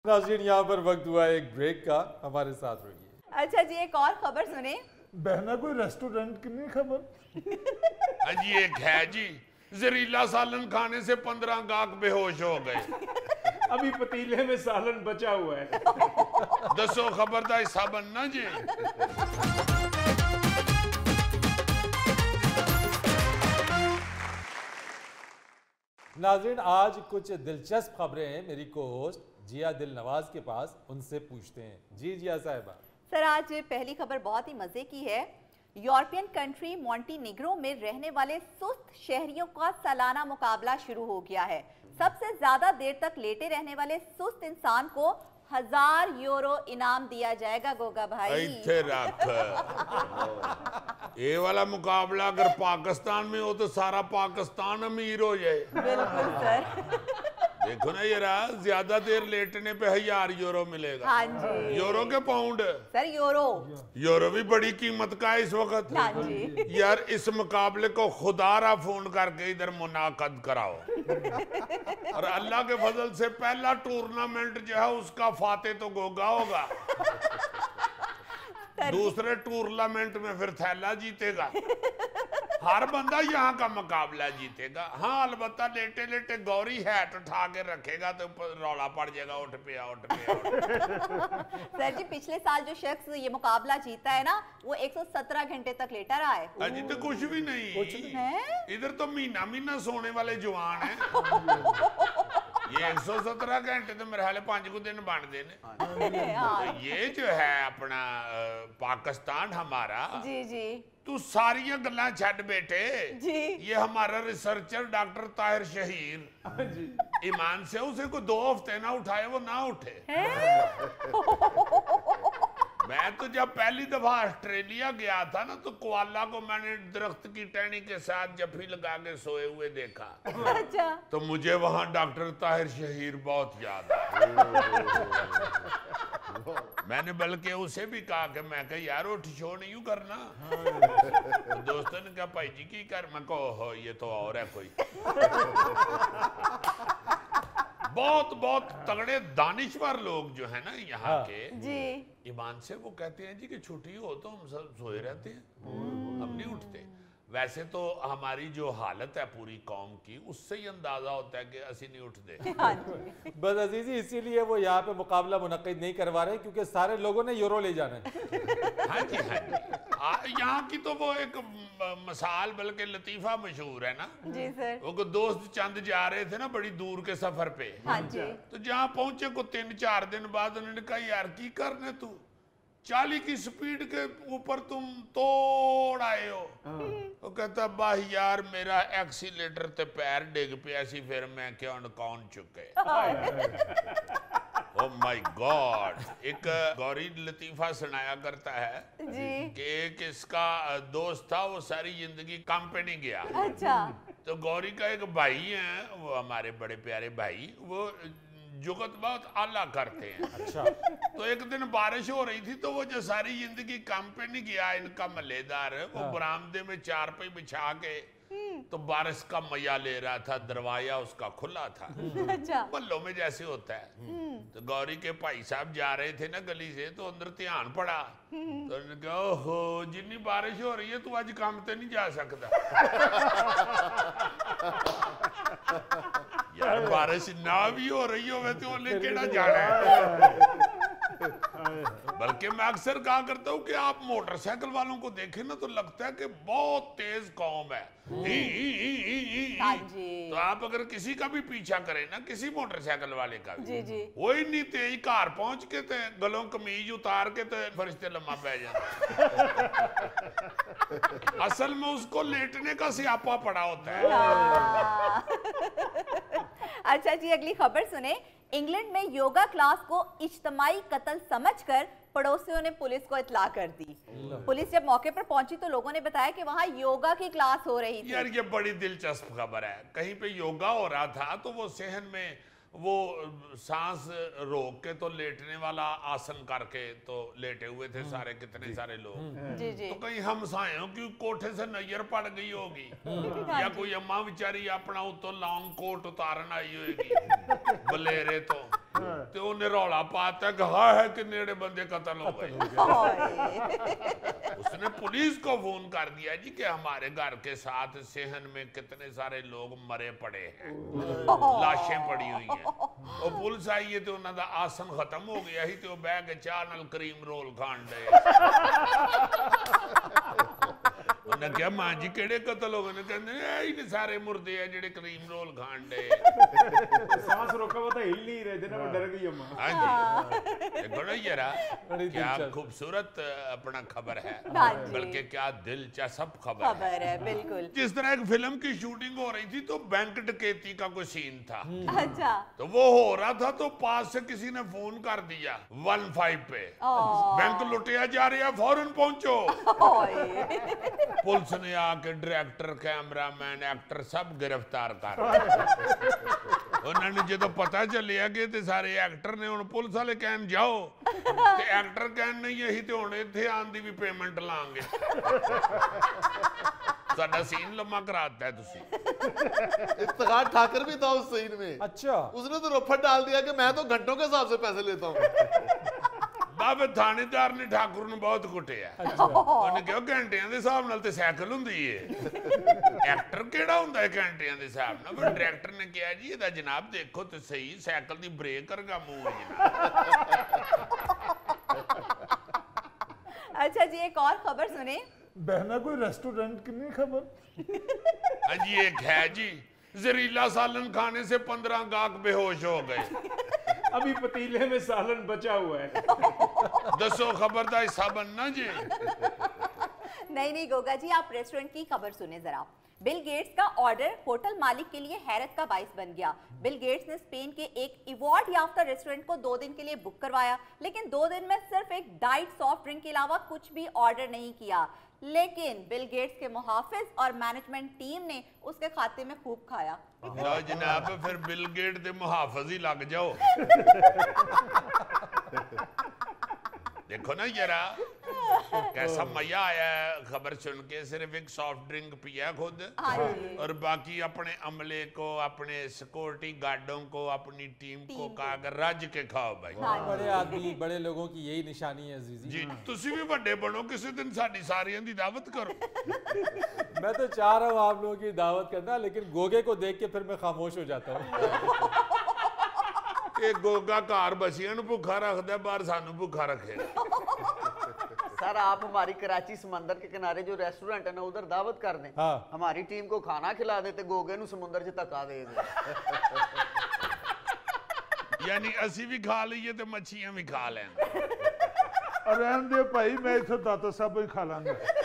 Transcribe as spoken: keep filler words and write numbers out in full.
नाज़रीन, यहाँ पर वक्त हुआ एक ब्रेक का, हमारे साथ रहिए। अच्छा जी, एक और खबर सुने। बहना कोई रेस्टोरेंट की नहीं खबर। हाँ जी, एक है जी, जहरीला सालन खाने से पंद्रह गाहक बेहोश हो गए। अभी पतीले में सालन बचा हुआ है। दसो खबर का हिस्सा बनना जी। नाज़रीन, आज कुछ दिलचस्प खबरें हैं मेरी को होस्ट जिया दिल नवाज के पास, उनसे पूछते हैं। जी जिया साहिबा। सर, आज पहली खबर बहुत ही मजे की है। यूरोपियन कंट्री मॉन्टीनिग्रो में रहने वाले सुस्त शहरियों का सालाना मुकाबला शुरू हो गया है। सबसे ज्यादा देर तक लेटे रहने वाले सुस्त इंसान को हजार यूरो इनाम दिया जाएगा। गोगा भाई इथे रख। ये वाला मुकाबला अगर पाकिस्तान में हो तो सारा पाकिस्तान अमीर हो जाए। बिल्कुल सर। देखो ना, ये रहा, ज्यादा देर लेटने पे हजार यूरो मिलेगा। हाँ जी। यूरो के पाउंड? Sir euro. यूरो भी बड़ी कीमत का है इस वक्त। हाँ जी। यार, इस मुकाबले को खुदारा फोन करके इधर मुनाकद कराओ। और अल्लाह के फजल से पहला टूर्नामेंट जो है उसका फाते तो गोगा होगा। दूसरे टूर्नामेंट में फिर थैला जीतेगा। हर बंदा यहाँ का मुकाबला जीतेगा। हाँ, अलबत्ता लेटे लेटे गौरी हैट उठा के रखेगा तो रौला पड़ जाएगा, उठ पे आ, उठ पे आ। सर जी, पिछले साल जो शख्स ये मुकाबला जीता है ना, वो एक सौ सत्रह घंटे तक लेटा रहा है। अजी तो कुछ भी नहीं, कुछ नहीं। इधर तो महीना महीना सोने वाले जवान हैं। ये एक सौ सत्रह घंटे तो मेरे हाले पांच को दिन बन देने। तो ये जो है अपना पाकिस्तान हमारा, जी जी, तू सारिया गल्ला छड़ बेटे जी। ये हमारा रिसर्चर डॉक्टर ताहिर शहीर जी। ईमान से उसे को दो हफ्ते ना उठाए वो ना उठे। मैं तो जब पहली दफा ऑस्ट्रेलिया गया था ना, तो कोआला को मैंने दरख्त की टहनी के साथ जफी लगा के सोए हुए देखा। अच्छा। तो मुझे वहां डॉक्टर ताहिर शहीर बहुत याद आया। मैंने बल्कि उसे भी कहा कि मैं कहा यार उठ शो नहीं करना। तो दोस्तों ने कहा भाई जी की कर, मैं कहो ये तो और है कोई। बहुत बहुत तगड़े दानिश्वर लोग जो है ना यहाँ हाँ। के जी। ईमान से वो कहते हैं जी कि छुट्टी हो तो हम सब सोए रहते हैं, हम नहीं उठते। वैसे तो हमारी जो हालत है पूरी कौम की, उससे ही अंदाजा होता है कि असी नहीं उठते। हाँ जी। बस अजीजी, इसीलिए वो यहाँ पे मुकाबला मुनक्किद नहीं करवा रहे क्योंकि सारे लोगों ने यूरो ले जाना है। हाँ जी, हाँ जी। यहाँ की तो वो एक मिसाल बल्कि लतीफा मशहूर है ना। जी सर। वो दोस्त चंद जा रहे थे ना बड़ी दूर के सफर पे। हाँ जी। तो जहाँ पहुंचे को तीन चार दिन बाद उन्होंने कहा यार की करने तू चाली की स्पीड के ऊपर तुम तोड़ आए हो। वो कहता बाह यार मेरा एक्सीलेटर ते पैर डिग पिया सी, फिर मैं क्या कौन चुके। Oh my god. एक गौरी लतीफा सुनाया करता है जी। कि एक इसका दोस्त था, वो सारी जिंदगी काम पे नहीं गया। अच्छा। तो गौरी का एक भाई है, वो हमारे बड़े प्यारे भाई, वो जुगत बहुत आला करते हैं। अच्छा। तो एक दिन बारिश हो रही थी, तो वो जो सारी जिंदगी काम पे नहीं गया इनका मलेदार, वो हाँ। बरामदे में चारपाई बिछा के तो बारिश का मजा ले रहा था, दरवाजा उसका खुला था। अच्छा। मल्लों में जैसे होता है। तो गौरी के भाई साहब जा रहे थे ना गली से, तो अंदर ध्यान पड़ा, तो उन्होंने कहा ओहो जितनी बारिश हो रही है तू आज काम पे नहीं जा सकता। यार बारिश ना भी हो रही हो वैसे वो लेके ना जाना है। बल्कि मैं अक्सर कहा करता हूँ कि आप मोटरसाइकिल वालों को देखें ना तो लगता है कि बहुत तेज कौम है। ही, ही, ही, ही, ही, हाँ ही। जी। तो आप अगर किसी का भी पीछा करें ना, किसी मोटरसाइकिल वाले का भी, जी जी। वो इतनी तेज कार पहुंच के ते गलों कमीज उतार के तो फरिश्ते लम्मा पै जाते। असल में उसको लेटने का सियापा पड़ा होता है। हाँ। अच्छा जी, अगली खबर सुने। इंग्लैंड में योगा क्लास को इज्तमाई कत्ल समझकर पड़ोसियों ने पुलिस को इत्तला कर दी। पुलिस जब मौके पर पहुंची तो लोगों ने बताया कि वहां योगा की क्लास हो रही थी। यार ये बड़ी दिलचस्प खबर है। कहीं पे योगा हो रहा था तो वो सहन में वो सांस रोक के तो लेटने वाला आसन करके तो लेटे हुए थे सारे, कितने सारे लोग। जी जी। तो कहीं हमसायों की कोठे से नजर पड़ गई होगी, या कोई अम्मा बेचारी अपना उतो लॉन्ग कोट उतारन आई होगी बलेरे तो ਤੇ ਉਹਨੇ ਰੌਲਾ ਪਾਤਾ कि हाँ है कि नेड़े बंदे कत्ल हो गए। उसने पुलिस को फोन कर दिया जी कि हमारे घर के साथ सेहन में कितने सारे लोग मरे पड़े हैं, लाशें पड़ी हुई हैं। और पुलिस आई है तो उन्होंने आसन खत्म हो गया ही, तो बह के चाह नाल करीम रोल खान डे। उन्हें क्या मां जी केड़े कत्ल हो गए? कहते ही नहीं सारे मुर्दे है जेड़े करीम रोल खान डे। सांस रोका हुआ था, हिल नहीं रहे थे ना, वो डर गई अम्मा। हाँ जी, देखो ना जरा क्या खूबसूरत अपना खबर है, बल्कि क्या दिलचस्प खबर खबर है, बिल्कुल। जिस तरह एक फिल्म की शूटिंग हो रही थी तो बैंक डकैती का कोई सीन था, अच्छा, तो वो हो रहा था तो पास से किसी ने फोन कर दिया वन फाइव पे, बैंक लुटिया जा रहा, फौरन पहुंचो। पुलिस ने आके डायरेक्टर, कैमरामैन, एक्टर सब गिरफ्तार कर उन्होंने जो पता चलिया कि ते सारे एक्टर ने हुण पुलिस वाले कहन जाओ, ते एक्टर कहन नहीं यही तो हुण इत्थे आन दी भी पेमेंट लांगे। साडा सीन लम्मा कराता है तुसी। इफ्तिखार ठाकर भी था उस सीन में। अच्छा, उसने तो रफड़ डाल दिया कि मैं तो घंटों के हिसाब से पैसे लेता हूँ। बाबे थानेदार ने ठाकुर ने बहुत कुटिया। उन्हें कहा घंटियां दे हिसाब नाल ते साइकिल हुंदी है, एक्टर केड़ा हुंदा है घंटियां दे हिसाब नाल? पर डायरेक्टर ने कहा जी एदा जनाब देखो तो सही, साइकिल दी ब्रेक करगा मुंह है जनाब। अच्छा जी, एक और खबर सुने। बहना कोई रेस्टोरेंट की नहीं खबर? हाँ जी, एक है जी, जहरीला सालन खाने से पंद्रह गाहक बेहोश हो गए। अभी पतीले में सालन बचा हुआ है। दसो खबर का हिस्सा बनना जी। नहीं नहीं गोगा जी, आप रेस्टोरेंट की खबर सुने जरा। बिल गेट्स का ऑर्डर होटल मालिक के लिए हैरत का बाइस बन गया। बिल गेट्स ने स्पेन के एक अवार्ड याफ्ता रेस्टोरेंट को दो दिन के लिए बुक करवाया, लेकिन दो दिन में सिर्फ एक डाइट सॉफ्ट ड्रिंक के अलावा कुछ भी ऑर्डर नहीं किया। लेकिन बिल गेट्स के मुहाफिज और मैनेजमेंट टीम ने उसके खाते में खूब खाया। लो जनाब, फिर बिल गेट दे मुहाफिज ही लग जाओ। देखो ना जरा कैसा मजा आया खबर सुन के। सिर्फ एक सॉफ्ट ड्रिंक पिया खुद, और बाकी अपने अमले को, अपने सिक्योरिटी गार्डों को, अपनी टीम को कहा कर रज के खाओ भाई। बड़े आदमी, बड़े लोगों की यही निशानी है अजीजी जी। तुसी भी बड़े बनो, किसी दिन साडी सारियां दी दावत करो। मैं तो चाह रहा हूँ आप लोगों की दावत करना, लेकिन गोगे को देख के फिर मैं खामोश हो जाता हूँ। ਇਹ ਗੋਗਾ ਘਰ ਬਸੀਆਂ ਨੂੰ ਭੁੱਖਾ ਰੱਖਦਾ, ਬਾਹਰ ਸਾਨੂੰ ਭੁੱਖਾ ਰੱਖੇ। सर आप हमारी कराची समंदर के किनारे जो रेस्टोरेंट है ना उधर दावत कर दें। हाँ। हमारी टीम को खाना खिला देते, गोगे नु समुंदर च धक्का दे दे। यानी ਅਸੀਂ ਵੀ ਖਾ ਲਈਏ ਤੇ ਮੱਛੀਆਂ ਵੀ ਖਾ ਲੈਣ। ਰਹਿਣ ਦਿਓ ਭਾਈ, ਮੈਂ ਇੱਥੇ ਦਾਤਾ ਸਾਹਿਬ ਹੀ ਖਾ ਲਾਂਗਾ।